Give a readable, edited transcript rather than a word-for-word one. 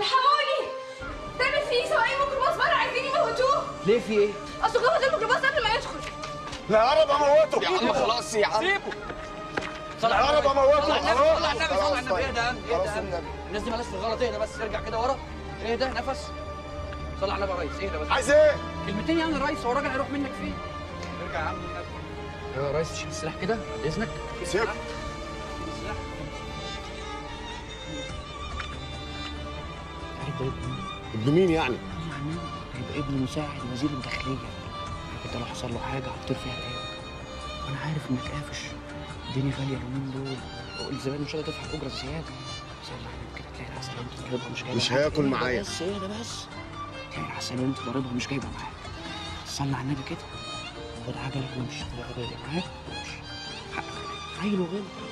الحقوني! تعمل فيه سواقين ميكروباص بره عايزين يموتوه. ليه في ايه؟ اصل جوه الميكروباص قبل ما يدخل. العرب اموته يا عم خلاص يا عم سيبه. العرب اموته. صلى على النبي صلى على النبي. اهدى اهدى. الناس دي مالهاش في الغلط. اهدى بس، ارجع كده ورا. اهدى نفس. صلى على النبي يا ريس. اهدى بس. عايز ايه؟ كلمتين يعني يا ريس. هو الراجل هيروح منك فين؟ ارجع يا عم. يا ريس شيل السلاح كده بعد اذنك. سيب السلاح. عارف ده ابن مين يعني؟ يعني هيبقى ابن مساعد وزير الداخليه. انت لو حصل له حاجه هتطير فيها العين. وانا عارف انك قافش. الدنيا غاليه اليومين دول والزبائن مش هتقدر تدفع الاجره الزياده. صلي على النبي كده تلاقي العسل وانت ضاربها مش جايبه. مش هياكل معايا. بس ايه ده بس؟ تلاقي العسل وانت ضاربها مش جايبه معاك. صلي على النبي كده. خد عجلك وامشي. خد عجلك معاك وامشي. حقك عيل وغلط.